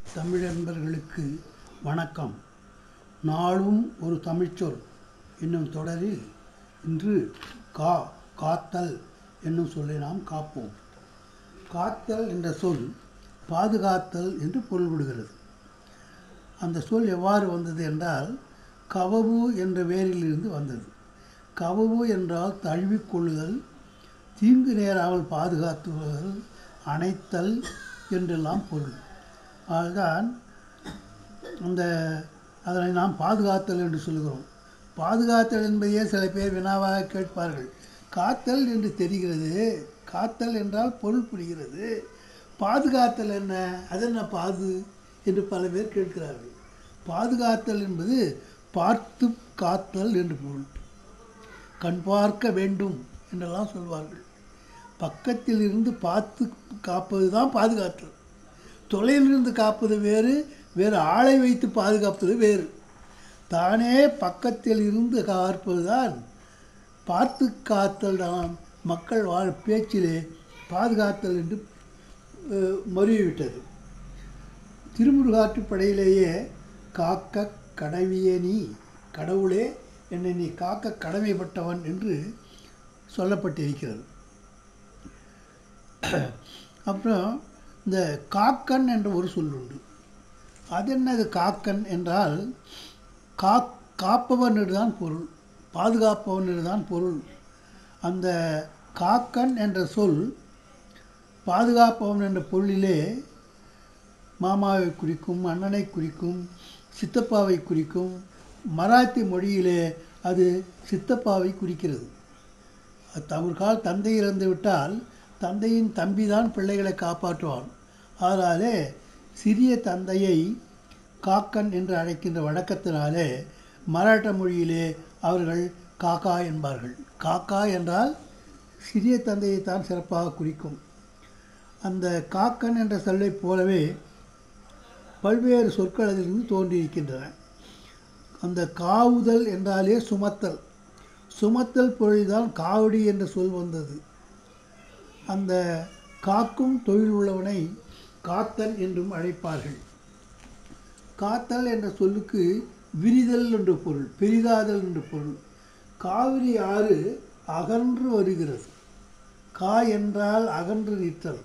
தமிழ் நண்பர்களுக்கு வணக்கம். நாளும் ஒரு தமிழ்ச்சொல் என்னும் தொடரில் இன்று காத்தல் என்னும் சொல்லை நாம் காப்போம். காத்தல் என்ற சொல் பாதுகாத்தல் என்று பொருள்படுகிறது. அந்த சொல் எவ்வாறு வந்தது என்றால், கவவு என்ற வேரிலிருந்து வந்தது. கவவு என்றால் தழுவிக்கொள்ளுதல், தீங்கு நேராமல் பாதுகாத்துதல், அணைத்தல் என்றெல்லாம் பொருள். அதுதான் அதனை நாம் பாதுகாத்தல் என்று சொல்கிறோம். பாதுகாத்தல் என்பதையே சில பேர் வினாவாக கேட்பார்கள். காத்தல் என்று தெரிகிறது, காத்தல் என்றால் பொருள் புரிகிறது, பாதுகாத்தல் என்ன, அதென்ன பாது என்று பல பேர் கேட்கிறார்கள். பாதுகாத்தல் என்பது பார்த்து காத்தல் என்று பொருள். கண் பார்க்க வேண்டும் என்றெல்லாம் சொல்வார்கள். பக்கத்தில் இருந்து பார்த்து காப்பது தான் பாதுகாத்தல். தொலைவிலிருந்து காப்பது வேறு, வேறு ஆளை வைத்து பாதுகாப்பது வேறு. தானே பக்கத்தில் இருந்து காப்பது தான் பார்த்து காத்தல். தான் மக்கள் பேச்சிலே பாதுகாத்தல் என்று மறுவிவிட்டது. திருமுருகாற்றுப்படையிலேயே காக்க கடவிய நீ கடவுளே, என்னை நீ காக்க கடமைப்பட்டவன் என்று சொல்லப்பட்டிருக்கிறது. அப்புறம் இந்த காக்கன் என்ற ஒரு சொல் உண்டு. அது என்னது? காக்கன் என்றால் காப்பவன் என்றுதான் பொருள், பாதுகாப்பவன் என்றுதான் பொருள். அந்த காக்கன் என்ற சொல் பாதுகாப்பவன் என்ற பொருளிலே மாமாவை குறிக்கும், அண்ணனை குறிக்கும், சித்தப்பாவை குறிக்கும். மராத்தி மொழியிலே அது சித்தப்பாவை குறிக்கிறது. ஒரு கால தந்தை இறந்து விட்டால் தந்தையின் தம்பி தான் பிள்ளைகளை காப்பாற்றுவான். அதனாலே சிறிய தந்தையை காக்கன் என்று அழைக்கின்ற வழக்கத்தினாலே மராட்ட மொழியிலே அவர்கள் காக்கா என்பார்கள். காக்கா என்றால் சிறிய தந்தையை தான் சிறப்பாக குறிக்கும். அந்த காக்கன் என்ற சொல்லை போலவே பல்வேறு சொற்கள் அதிலிருந்து தோன்றியிருக்கின்றன. அந்த காவுதல் என்றாலே சுமத்தல், சுமத்தல் பொருள்தான் காவடி என்ற சொல் வந்தது. அந்த காக்கும் தொழில் உள்ளவனை காத்தல் என்றும் அழைப்பார்கள். காத்தல் என்ற சொல்லுக்கு விரிதல் என்று பொருள், பெரிதாதல் என்று பொருள். காவிரி ஆறு அகன்று வருகிறது. கா என்றால் அகன்று நிற்றல்.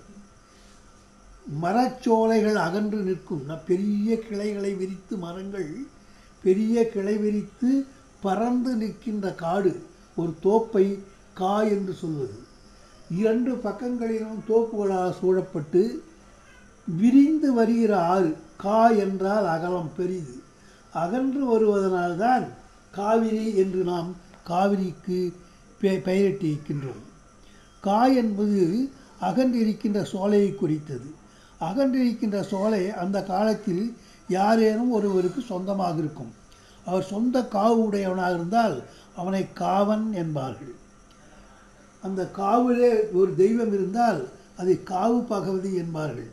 மரச்சோலைகள் அகன்று நிற்கும். பெரிய கிளைகளை விரித்து, மரங்கள் பெரிய கிளை விரித்து பறந்து நிற்கின்ற காடு, ஒரு தோப்பை கா என்று சொல்வது. இரண்டு பக்கங்களிலும் தோப்புகளால் சூழப்பட்டு விரிந்து வருகிற ஆறு. கா என்றால் அகலம், பெரிது. அகன்று வருவதனால்தான் காவிரி என்று நாம் காவிரிக்கு பெயரிட்டிருக்கின்றோம். கா என்பது அகன்றிருக்கின்ற சோலையை குறித்தது. அகன்றிருக்கின்ற சோலை அந்த காலத்தில் யாரேனும் ஒருவருக்கு சொந்தமாக இருக்கும். அவர் சொந்த காவு உடையவனாக இருந்தால் அவனை காவன் என்பார்கள். அந்த காவிலே ஒரு தெய்வம் இருந்தால் அதை காவு பகவதி என்பார்கள்.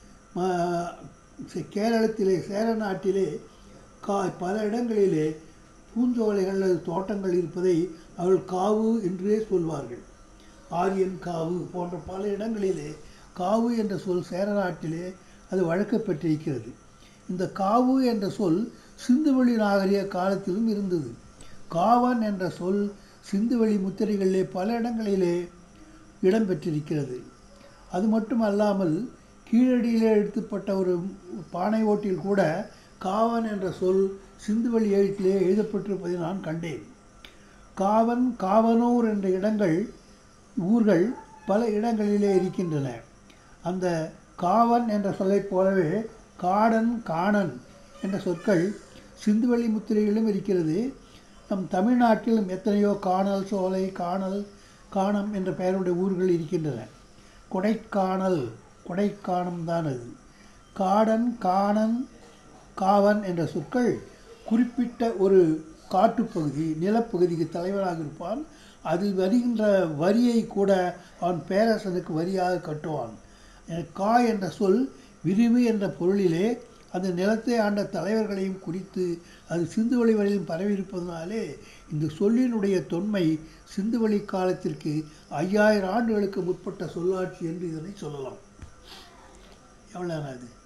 கேரளத்திலே, சேர நாட்டிலே பல இடங்களிலே பூஞ்சோலைகள் அல்லது தோட்டங்கள் இருப்பதை அவர்கள் காவு என்றே சொல்வார்கள். ஆரியன் காவு போன்ற பல இடங்களிலே காவு என்ற சொல் சேர நாட்டிலே அது வழக்கப்பட்டிருக்கிறது. இந்த காவு என்ற சொல் சிந்துவெளி நாகரிக காலத்திலும் இருந்தது. காவன் என்ற சொல் சிந்துவெளி முத்திரைகளிலே பல இடங்களிலே இடம்பெற்றிருக்கிறது. அது மட்டும் அல்லாமல் கீழடியிலே எழுதப்பட்ட ஒரு பானை ஓட்டில் கூட காவன் என்ற சொல் சிந்துவெளி எழுத்திலே எழுதப்பட்டிருப்பதை நான் கண்டேன். காவன், காவனூர் என்ற ஊர்கள் பல இடங்களிலே இருக்கின்றன. அந்த காவன் என்ற சொல்லைப் போலவே காடன், காணன் என்ற சொற்கள் சிந்துவெளி முத்திரைகளிலும் இருக்கிறது. நம் தமிழ்நாட்டிலும் எத்தனையோ காணல், சோலை, காணல், காணம் என்ற பெயருடைய ஊர்கள் இருக்கின்றன. கொடைக்கானல், கொடைக்கானம் தான் அது. காடன், காணன், காவன் என்ற சொற்கள் குறிப்பிட்ட ஒரு காட்டுப்பகுதி, நிலப்பகுதிக்கு தலைவராக இருப்பான். அதில் வருகின்ற வரியை கூட அவன் பேரரசனுக்கு வரியாக கட்டுவான். கா என்ற சொல் விரிவு என்ற பொருளிலே அந்த நிலத்தை ஆண்ட தலைவர்களையும் குறித்து அது சிந்துவெளி வரையிலும் பரவியிருப்பதனாலே இந்த சொல்லினுடைய தொன்மை சிந்துவெளி காலத்திற்கு 5000 ஆண்டுகளுக்கு முற்பட்ட சொல்லாட்சி என்று இதனை சொல்லலாம். எவ்வளோ அது?